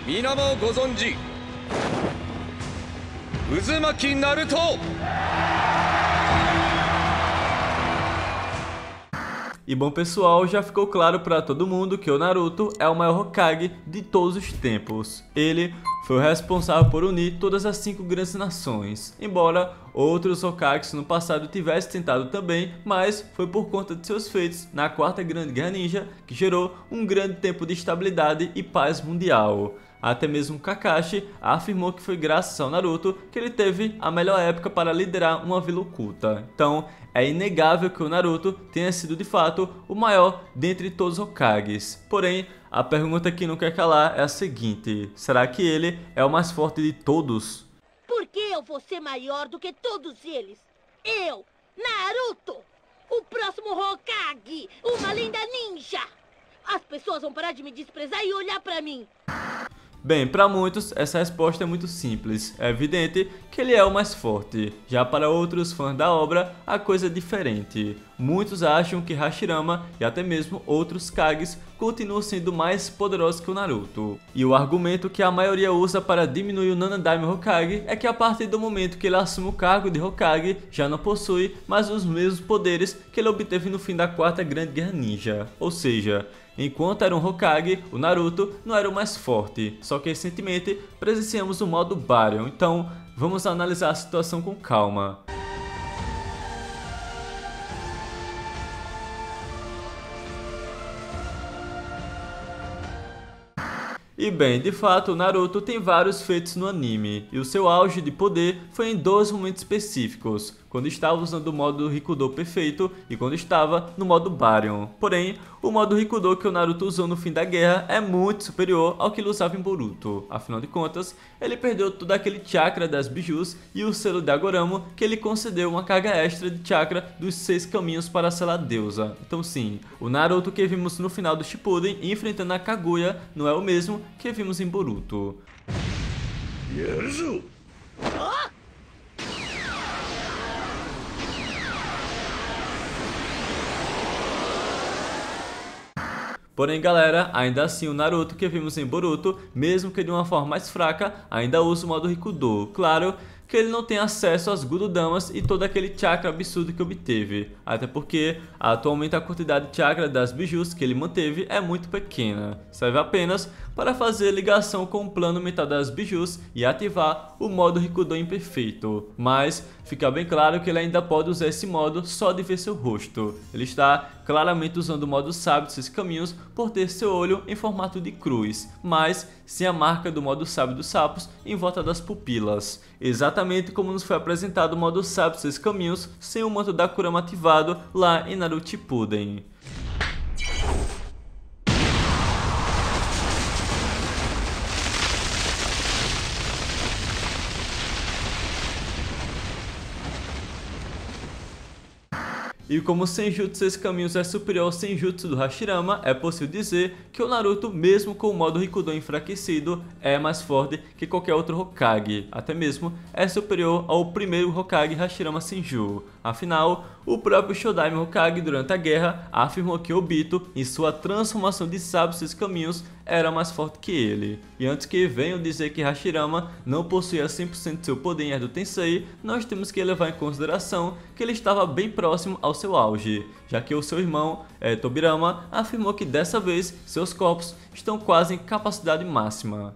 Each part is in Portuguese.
皆もご存知渦巻きナルト。 E bom pessoal, já ficou claro para todo mundo que o Naruto é o maior Hokage de todos os tempos. Ele foi o responsável por unir todas as 5 grandes nações, embora outros Hokages no passado tivessem tentado também, mas foi por conta de seus feitos na Quarta Grande Guerra Ninja que gerou um grande tempo de estabilidade e paz mundial. Até mesmo Kakashi afirmou que foi graças ao Naruto que ele teve a melhor época para liderar uma vila oculta. Então, é inegável que o Naruto tenha sido de fato o maior dentre todos os Hokages. Porém, a pergunta que não quer calar é a seguinte: será que ele é o mais forte de todos? Por que eu vou ser maior do que todos eles? Eu, Naruto, o próximo Hokage, uma lenda ninja! As pessoas vão parar de me desprezar e olhar pra mim. Bem, para muitos essa resposta é muito simples. É evidente que ele é o mais forte. Já para outros fãs da obra, a coisa é diferente. Muitos acham que Hashirama e até mesmo outros Kages continuam sendo mais poderosos que o Naruto. E o argumento que a maioria usa para diminuir o Nanadaime Hokage é que a partir do momento que ele assume o cargo de Hokage, já não possui mais os mesmos poderes que ele obteve no fim da Quarta Grande Guerra Ninja. Ou seja, enquanto era um Hokage, o Naruto não era o mais forte, só que recentemente presenciamos o modo Baryon, então vamos analisar a situação com calma. E bem, de fato, o Naruto tem vários feitos no anime, e o seu auge de poder foi em 2 momentos específicos, quando estava usando o modo Rikudo perfeito e quando estava no modo Baryon. Porém, o modo Rikudo que o Naruto usou no fim da guerra é muito superior ao que ele usava em Boruto. Afinal de contas, ele perdeu todo aquele chakra das bijus e o selo de Agoramo que ele concedeu uma carga extra de chakra dos 6 caminhos para selar a deusa. Então sim, o Naruto que vimos no final do Shippuden enfrentando a Kaguya não é o mesmo que vimos em Boruto. Porém galera, ainda assim o Naruto que vimos em Boruto, mesmo que de uma forma mais fraca, ainda usa o modo Rikudo. Claro que ele não tem acesso às Gurudamas e todo aquele chakra absurdo que obteve, até porque atualmente a quantidade de chakra das bijus que ele manteve é muito pequena, serve apenas para fazer ligação com o plano mental das bijus e ativar o modo Rikudo imperfeito, mas fica bem claro que ele ainda pode usar esse modo só de ver seu rosto. Ele está claramente usando o modo sábio de 6 caminhos por ter seu olho em formato de cruz, mas sem a marca do modo sábio dos sapos em volta das pupilas. Exatamente como nos foi apresentado o modo sábio de 6 caminhos sem o manto da Kurama ativado lá em Naruto Shippuden. E como o Senjutsu 6 caminhos é superior ao Senjutsu do Hashirama, é possível dizer que o Naruto, mesmo com o modo Rikudo enfraquecido, é mais forte que qualquer outro Hokage, até mesmo é superior ao primeiro Hokage Hashirama Senju. Afinal, o próprio Shodaime Hokage durante a guerra afirmou que Obito, em sua transformação de sábio 6 caminhos, era mais forte que ele. E antes que venham dizer que Hashirama não possuía 100% de seu poder em Edo Tensei, nós temos que levar em consideração que ele estava bem próximo ao seu auge, já que o seu irmão, Tobirama, afirmou que dessa vez seus corpos estão quase em capacidade máxima.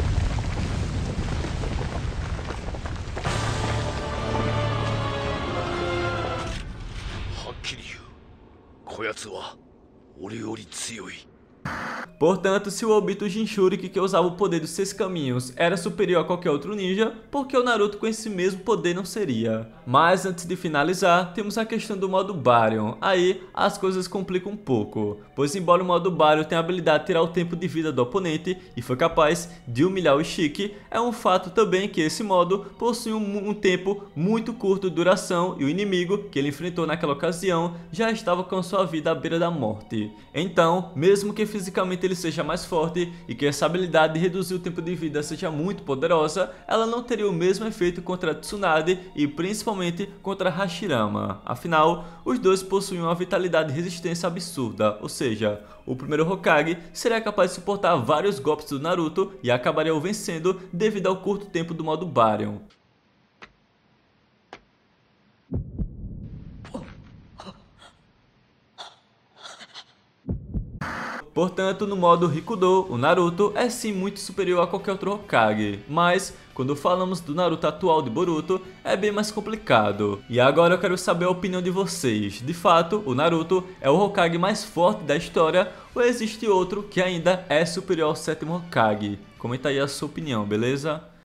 Portanto, se o Obito Jinchuriki, que usava o poder dos 6 caminhos, era superior a qualquer outro ninja, por que o Naruto com esse mesmo poder não seria? Mas antes de finalizar, temos a questão do modo Baryon. Aí as coisas complicam um pouco, pois embora o modo Baryon tenha a habilidade de tirar o tempo de vida do oponente e foi capaz de humilhar o Ishiki, é um fato também que esse modo possui um tempo muito curto de duração e o inimigo que ele enfrentou naquela ocasião já estava com sua vida à beira da morte. Então, mesmo que fisicamente ele seja mais forte e que essa habilidade de reduzir o tempo de vida seja muito poderosa, ela não teria o mesmo efeito contra Tsunade e principalmente contra Hashirama. Afinal, os dois possuem uma vitalidade e resistência absurda, ou seja, o primeiro Hokage seria capaz de suportar vários golpes do Naruto e acabaria o vencendo devido ao curto tempo do modo Baryon. Portanto, no modo Rikudo, o Naruto é sim muito superior a qualquer outro Hokage, mas quando falamos do Naruto atual de Boruto, é bem mais complicado. E agora eu quero saber a opinião de vocês. De fato, o Naruto é o Hokage mais forte da história ou existe outro que ainda é superior ao sétimo Hokage? Comenta aí a sua opinião, beleza?